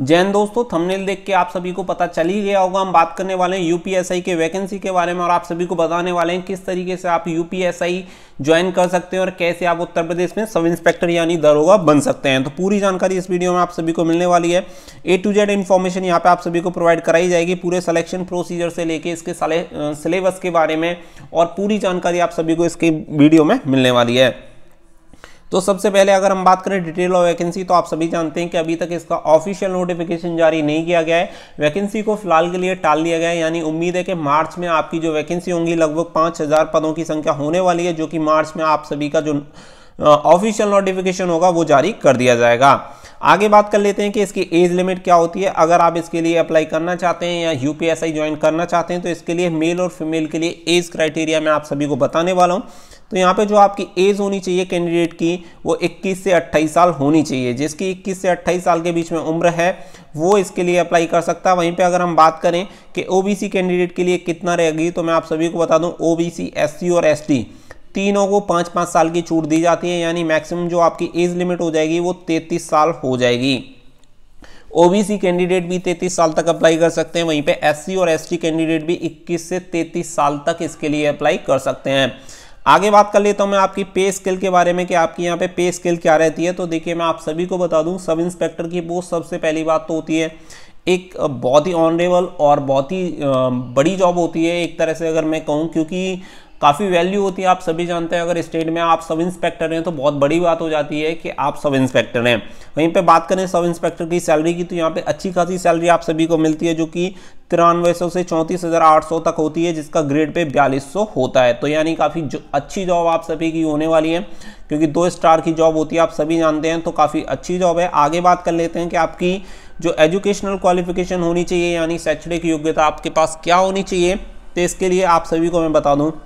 जैन दोस्तों, थंबनेल देख के आप सभी को पता चल ही गया होगा, हम बात करने वाले हैं यूपीएसआई के वैकेंसी के बारे में और आप सभी को बताने वाले हैं किस तरीके से आप यूपीएसआई ज्वाइन कर सकते हैं और कैसे आप उत्तर प्रदेश में सब इंस्पेक्टर यानी दरोगा बन सकते हैं। तो पूरी जानकारी इस वीडियो में आप सभी को मिलने वाली है। A to Z इन्फॉर्मेशन यहाँ पे आप सभी को प्रोवाइड कराई जाएगी, पूरे सिलेक्शन प्रोसीजर से लेके इसके सिलेबस के बारे में और पूरी जानकारी आप सभी को इसके वीडियो में मिलने वाली है। तो सबसे पहले अगर हम बात करें डिटेल ऑफ वैकेंसी, तो आप सभी जानते हैं कि अभी तक इसका ऑफिशियल नोटिफिकेशन जारी नहीं किया गया है। वैकेंसी को फिलहाल के लिए टाल दिया गया है, यानी उम्मीद है कि मार्च में आपकी जो वैकेंसी होंगी लगभग 5000 पदों की संख्या होने वाली है, जो कि मार्च में आप सभी का जो ऑफिशियल नोटिफिकेशन होगा वो जारी कर दिया जाएगा। आगे बात कर लेते हैं कि इसकी एज लिमिट क्या होती है। अगर आप इसके लिए अप्लाई करना चाहते हैं या यूपीएसआई ज्वाइन करना चाहते हैं तो इसके लिए मेल और फीमेल के लिए एज क्राइटेरिया मैं आप सभी को बताने वाला हूं। तो यहाँ पे जो आपकी एज होनी चाहिए कैंडिडेट की वो 21 से 28 साल होनी चाहिए। जिसकी 21 से 28 साल के बीच में उम्र है वो इसके लिए अप्लाई कर सकता है। वहीं पे अगर हम बात करें कि ओबीसी कैंडिडेट के लिए कितना रहेगी, तो मैं आप सभी को बता दूं ओबीसी, एससी और एसटी तीनों को 5-5 साल की छूट दी जाती है, यानी मैक्सिमम जो आपकी एज लिमिट हो जाएगी वो 33 साल हो जाएगी। ओबीसी कैंडिडेट भी 33 साल तक अप्लाई कर सकते हैं। वहीं पे एससी और एसटी कैंडिडेट भी 21 से 33 साल तक इसके लिए अप्लाई कर सकते हैं। आगे बात कर लेता हूं मैं आपकी पे स्केल के बारे में कि आपकी यहाँ पे पे स्केल क्या रहती है। तो देखिए मैं आप सभी को बता दूं, सब इंस्पेक्टर की पोस्ट सबसे पहली बात तो होती है एक बहुत ही ऑनरेबल और बहुत ही बड़ी जॉब होती है एक तरह से अगर मैं कहूँ, क्योंकि काफ़ी वैल्यू होती है। आप सभी जानते हैं अगर स्टेट में आप सब इंस्पेक्टर हैं तो बहुत बड़ी बात हो जाती है कि आप सब इंस्पेक्टर हैं। वहीं पे बात करें सब इंस्पेक्टर की सैलरी की, तो यहाँ पे अच्छी खासी सैलरी आप सभी को मिलती है, जो कि 9300 से 34,800 तक होती है, जिसका ग्रेड पे 4200 होता है। तो यानी काफ़ी अच्छी जॉब आप सभी की होने वाली है, क्योंकि 2 स्टार की जॉब होती है, आप सभी जानते हैं, तो काफ़ी अच्छी जॉब है। आगे बात कर लेते हैं कि आपकी जो एजुकेशनल क्वालिफिकेशन होनी चाहिए यानी शैक्षणिक योग्यता आपके पास क्या होनी चाहिए। तो इसके लिए आप सभी को मैं बता दूं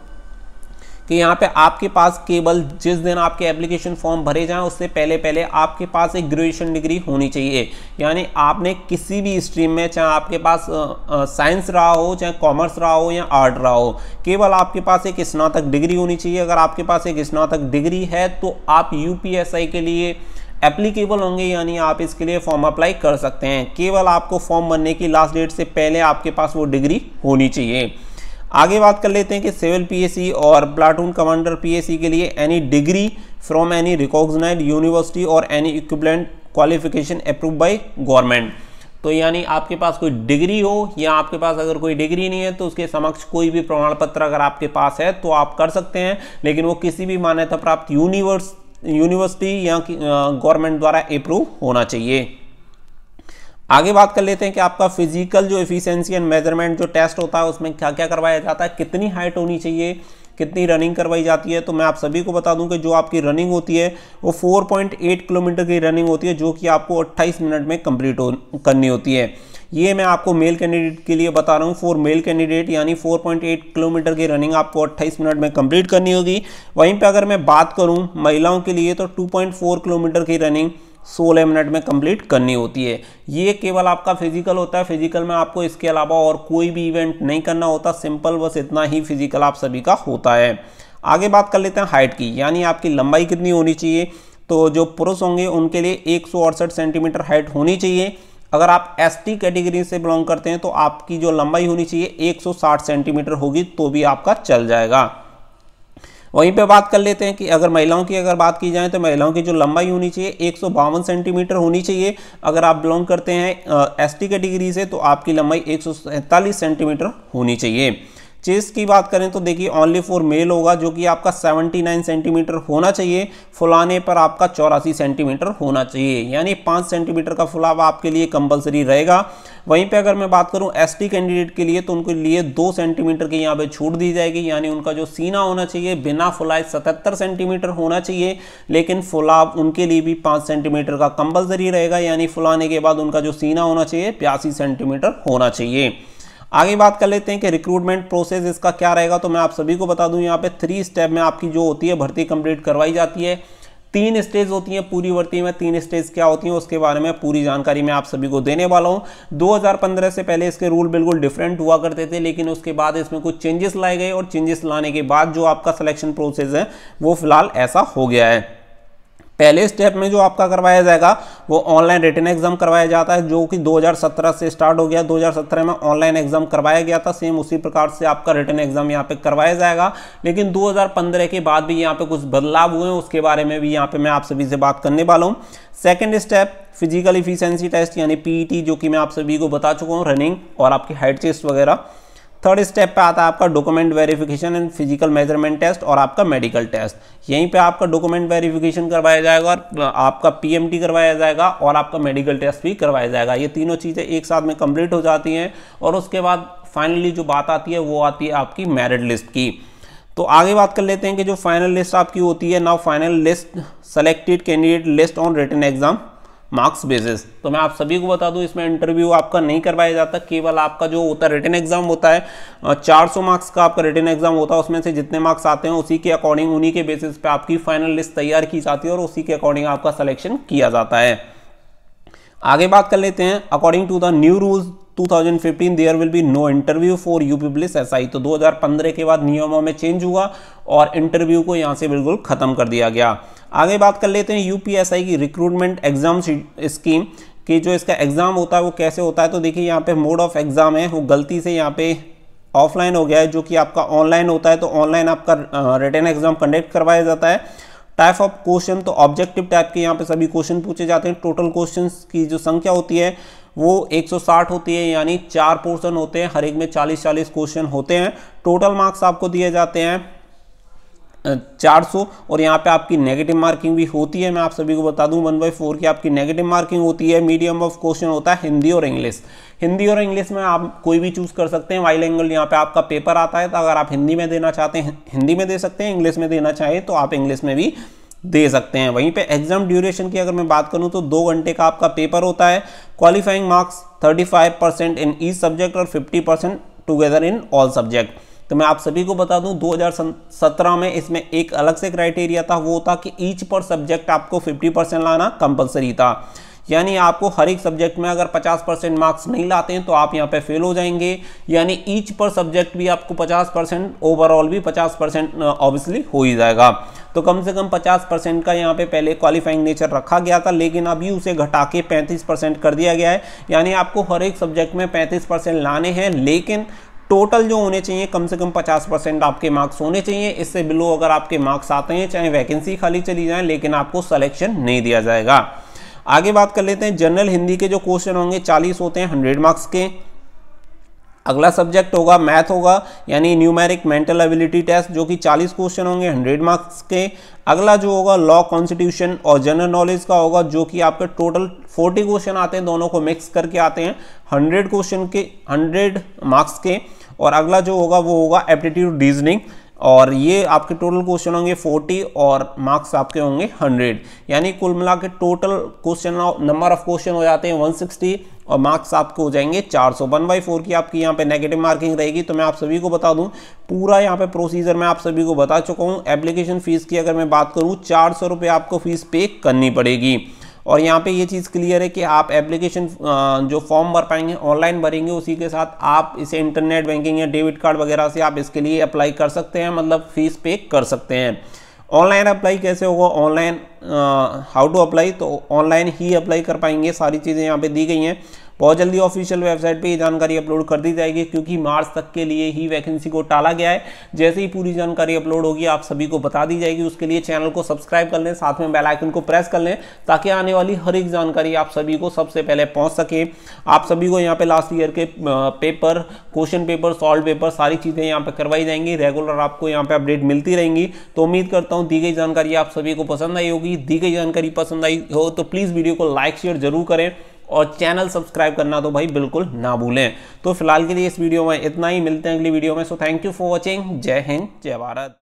कि यहाँ पे आपके पास केवल जिस दिन आपके एप्लीकेशन फॉर्म भरे जाएं उससे पहले आपके पास एक ग्रेजुएशन डिग्री होनी चाहिए। यानी आपने किसी भी स्ट्रीम में, चाहे आपके पास साइंस रहा हो, चाहे कॉमर्स रहा हो या आर्ट रहा हो, केवल आपके पास एक स्नातक डिग्री होनी चाहिए। अगर आपके पास एक स्नातक डिग्री है तो आप यूपीएसआई के लिए एप्लीकेबल होंगे, यानी आप इसके लिए फॉर्म अप्लाई कर सकते हैं। केवल आपको फॉर्म भरने की लास्ट डेट से पहले आपके पास वो डिग्री होनी चाहिए। आगे बात कर लेते हैं कि सिविल पीएसी और प्लाटून कमांडर पीएसी के लिए any degree from any recognised university और any equivalent qualification approved by government. तो यानी आपके पास कोई डिग्री हो या आपके पास अगर कोई डिग्री नहीं है तो उसके समक्ष कोई भी प्रमाण पत्र अगर आपके पास है तो आप कर सकते हैं, लेकिन वो किसी भी मान्यता प्राप्त यूनिवर्सिटी या गवर्नमेंट द्वारा अप्रूव होना चाहिए। आगे बात कर लेते हैं कि आपका फिजिकल जो एफिशिएंसी एंड मेजरमेंट जो टेस्ट होता है उसमें क्या क्या करवाया जाता है, कितनी हाइट होनी चाहिए, कितनी रनिंग करवाई जाती है। तो मैं आप सभी को बता दूं कि जो आपकी रनिंग होती है वो 4.8 किलोमीटर की रनिंग होती है, जो कि आपको 28 मिनट में कंप्लीट करनी होती है। ये मैं आपको मेल कैंडिडेट के लिए बता रहा हूँ। फॉर मेल कैंडिडेट यानी 4.8 किलोमीटर की रनिंग आपको 28 मिनट में कंप्लीट करनी होगी। वहीं पे अगर मैं बात करूँ महिलाओं के लिए तो 2.4 किलोमीटर की रनिंग 16 मिनट में कंप्लीट करनी होती है। ये केवल आपका फिजिकल होता है। फिजिकल में आपको इसके अलावा और कोई भी इवेंट नहीं करना होता, सिंपल बस इतना ही फिजिकल आप सभी का होता है। आगे बात कर लेते हैं हाइट की, यानी आपकी लंबाई कितनी होनी चाहिए। तो जो पुरुष होंगे उनके लिए 168 सेंटीमीटर हाइट होनी चाहिए। अगर आप एसटी कैटेगरी से बिलोंग करते हैं तो आपकी जो लंबाई होनी चाहिए 160 सेंटीमीटर होगी, तो भी आपका चल जाएगा। वहीं पे बात कर लेते हैं कि अगर महिलाओं की अगर बात की जाए तो महिलाओं की जो लंबाई होनी चाहिए 152 सेंटीमीटर होनी चाहिए। अगर आप बिलोंग करते हैं एसटी कैटेगरी से तो आपकी लंबाई 147 सेंटीमीटर होनी चाहिए। चेस्ट की बात करें तो देखिए ओनली फॉर मेल होगा, जो कि आपका 79 सेंटीमीटर होना चाहिए। फुलाने पर आपका 84 सेंटीमीटर होना चाहिए, यानी 5 सेंटीमीटर का फुलाव आपके लिए कंपलसरी रहेगा। वहीं पे अगर मैं बात करूं एसटी कैंडिडेट के लिए तो उनके लिए 2 सेंटीमीटर की यहाँ पे छूट दी जाएगी, यानी उनका जो सीना होना चाहिए बिना फुलाए 77 सेंटीमीटर होना चाहिए, लेकिन फुलाव उनके लिए भी 5 सेंटीमीटर का कंपलसरी रहेगा, यानी फुलाने के बाद उनका जो सीना होना चाहिए 82 सेंटीमीटर होना चाहिए। आगे बात कर लेते हैं कि रिक्रूटमेंट प्रोसेस इसका क्या रहेगा। तो मैं आप सभी को बता दूं यहाँ पे 3 स्टेप में आपकी जो होती है भर्ती कंप्लीट करवाई जाती है। 3 स्टेज होती हैं पूरी भर्ती में। 3 स्टेज क्या होती हैं उसके बारे में पूरी जानकारी मैं आप सभी को देने वाला हूं। 2015 से पहले इसके रूल बिल्कुल डिफरेंट हुआ करते थे, लेकिन उसके बाद इसमें कुछ चेंजेस लाए गए और चेंजेस लाने के बाद जो आपका सिलेक्शन प्रोसेस है वो फिलहाल ऐसा हो गया है। पहले स्टेप में जो आपका करवाया जाएगा वो ऑनलाइन रिटन एग्जाम करवाया जाता है, जो कि 2017 से स्टार्ट हो गया। 2017 में ऑनलाइन एग्जाम करवाया गया था, सेम उसी प्रकार से आपका रिटन एग्जाम यहाँ पे करवाया जाएगा। लेकिन 2015 के बाद भी यहाँ पे कुछ बदलाव हुए हैं, उसके बारे में भी यहाँ पे मैं आप सभी से बात करने वाला हूँ। Second step physical efficiency test यानी पीईटी, जो कि मैं आप सभी को बता चुका हूँ, रनिंग और आपकी हाइट चेस्ट वगैरह। थर्ड स्टेप पे आता है आपका document verification and physical measurement test और आपका मेडिकल टेस्ट। यहीं पे आपका डॉक्यूमेंट वेरिफिकेशन करवाया जाएगा और आपका पीएमटी करवाया जाएगा और आपका मेडिकल टेस्ट भी करवाया जाएगा। ये तीनों चीज़ें एक साथ में कंप्लीट हो जाती हैं और उसके बाद फाइनली जो बात आती है वो आती है आपकी मेरिट लिस्ट की। तो आगे बात कर लेते हैं कि जो फाइनल लिस्ट आपकी होती है, now final list selected candidate list on written exam marks basis. तो मैं आप सभी को बता दूं इसमें इंटरव्यू आपका नहीं करवाया जाता, केवल आपका जो होता है रिटन एग्जाम होता है 400 मार्क्स का आपका रिटन एग्जाम होता है। उसमें से जितने मार्क्स आते हैं उसी के अकॉर्डिंग, उन्हीं के बेसिस पे आपकी फाइनल लिस्ट तैयार की जाती है और उसी के अकॉर्डिंग आपका सिलेक्शन किया जाता है। आगे बात कर लेते हैं, according to the new rules 2015 there will be no interview for UP police SI. तो 2015 के बाद नियमों में चेंज हुआ और इंटरव्यू को यहां से बिल्कुल खत्म कर दिया गया। आगे बात कर लेते हैं यूपीएसआई की रिक्रूटमेंट एग्जाम स्कीम कि जो इसका एग्जाम होता है वो कैसे होता है। तो देखिए यहाँ पे मोड ऑफ एग्जाम है वो गलती से यहाँ पे ऑफलाइन हो गया है, जो कि आपका ऑनलाइन होता है। तो ऑनलाइन आपका रिटन एग्जाम कंडक्ट करवाया जाता है। टाइप ऑफ क्वेश्चन, तो ऑब्जेक्टिव टाइप के यहाँ पे सभी क्वेश्चन पूछे जाते हैं। टोटल क्वेश्चंस की जो संख्या होती है वो 160 होती है, यानी 4 पोर्शन होते हैं, हर एक में 40-40 क्वेश्चन होते हैं। टोटल मार्क्स आपको दिए जाते हैं 400 और यहाँ पे आपकी नेगेटिव मार्किंग भी होती है। मैं आप सभी को बता दूं 1/4 की आपकी नेगेटिव मार्किंग होती है। मीडियम ऑफ क्वेश्चन होता है हिंदी और इंग्लिश। हिंदी और इंग्लिश में आप कोई भी चूज कर सकते हैं। बाइलिंगुअल यहाँ पे आपका पेपर आता है, तो अगर आप हिंदी में देना चाहते हैं हिंदी में दे सकते हैं, इंग्लिश में देना चाहे तो आप इंग्लिश में भी दे सकते हैं। वहीं पे एग्जाम ड्यूरेशन की अगर मैं बात करूं तो 2 घंटे का आपका पेपर होता है। Qualifying marks 35% in each subject और 50% टुगेदर इन ऑल सब्जेक्ट। तो मैं आप सभी को बता दूं 2017 में इसमें एक अलग से क्राइटेरिया था, वो था कि ईच पर सब्जेक्ट आपको 50% लाना कंपलसरी था। यानी आपको हर एक सब्जेक्ट में अगर 50% मार्क्स नहीं लाते हैं तो आप यहाँ पे फेल हो जाएंगे। यानी ईच पर सब्जेक्ट भी आपको 50%, ओवरऑल भी 50% ऑब्वियसली हो ही जाएगा। तो कम से कम 50% का यहाँ पे पहले क्वालिफाइंग नेचर रखा गया था, लेकिन अभी उसे घटा के 35% कर दिया गया है। यानी आपको हर एक सब्जेक्ट में 35% लाने हैं, लेकिन टोटल जो होने चाहिए कम से कम 50% आपके मार्क्स होने चाहिए। इससे बिलो अगर आपके मार्क्स आते हैं, चाहे वैकेंसी खाली चली जाए, लेकिन आपको सिलेक्शन नहीं दिया जाएगा। आगे बात कर लेते हैं जनरल हिंदी के जो क्वेश्चन होंगे 40 होते हैं 100 मार्क्स के। अगला सब्जेक्ट होगा मैथ होगा, यानी न्यूमेरिक मेंटल एबिलिटी टेस्ट, जो कि 40 क्वेश्चन होंगे 100 मार्क्स के। अगला जो होगा लॉ कॉन्स्टिट्यूशन और जनरल नॉलेज का होगा, जो कि आपके टोटल 40 क्वेश्चन आते हैं, दोनों को मिक्स करके आते हैं 100 क्वेश्चन के 100 मार्क्स के। और अगला जो होगा वो होगा एप्टीट्यूड रीजनिंग, और ये आपके टोटल क्वेश्चन होंगे 40 और मार्क्स आपके होंगे 100। यानी कुल मिला के total question number of question हो जाते हैं 160 और मार्क्स आपको हो जाएंगे 400। 1/4 की आपकी यहाँ पे नेगेटिव मार्किंग रहेगी। तो मैं आप सभी को बता दूं पूरा यहाँ पे प्रोसीजर मैं आप सभी को बता चुका हूँ। एप्लीकेशन फीस की अगर मैं बात करूँ 400 रुपये आपको फीस पे करनी पड़ेगी। और यहाँ पे ये चीज़ क्लियर है कि आप एप्लीकेशन जो फॉर्म भर पाएंगे ऑनलाइन भरेंगे, उसी के साथ आप इसे इंटरनेट बैंकिंग या डेबिट कार्ड वगैरह से आप इसके लिए अप्लाई कर सकते हैं, मतलब फीस पे कर सकते हैं। ऑनलाइन अप्लाई कैसे होगा, ऑनलाइन हाउ टू अप्लाई, तो ऑनलाइन ही अप्लाई कर पाएंगे। सारी चीज़ें यहाँ पे दी गई हैं। बहुत जल्दी ऑफिशियल वेबसाइट पे ये जानकारी अपलोड कर दी जाएगी, क्योंकि मार्च तक के लिए ही वैकेंसी को टाला गया है। जैसे ही पूरी जानकारी अपलोड होगी आप सभी को बता दी जाएगी। उसके लिए चैनल को सब्सक्राइब कर लें, साथ में बेल आइकन को प्रेस कर लें, ताकि आने वाली हर एक जानकारी आप सभी को सबसे पहले पहुंच सके। आप सभी को यहाँ पे लास्ट ईयर के paper, question paper, solve paper, सारी चीज़ें यहाँ पे करवाई जाएंगी। रेगुलर आपको यहाँ पे अपडेट मिलती रहेंगी। तो उम्मीद करता हूँ दी गई जानकारी आप सभी को पसंद आई होगी। दी गई जानकारी पसंद आई हो तो प्लीज़ वीडियो को लाइक शेयर जरूर करें और चैनल सब्सक्राइब करना तो भाई बिल्कुल ना भूलें। तो फिलहाल के लिए इस वीडियो में इतना ही, मिलते हैं अगली वीडियो में। So thank you for watching. जय हिंद, जय भारत।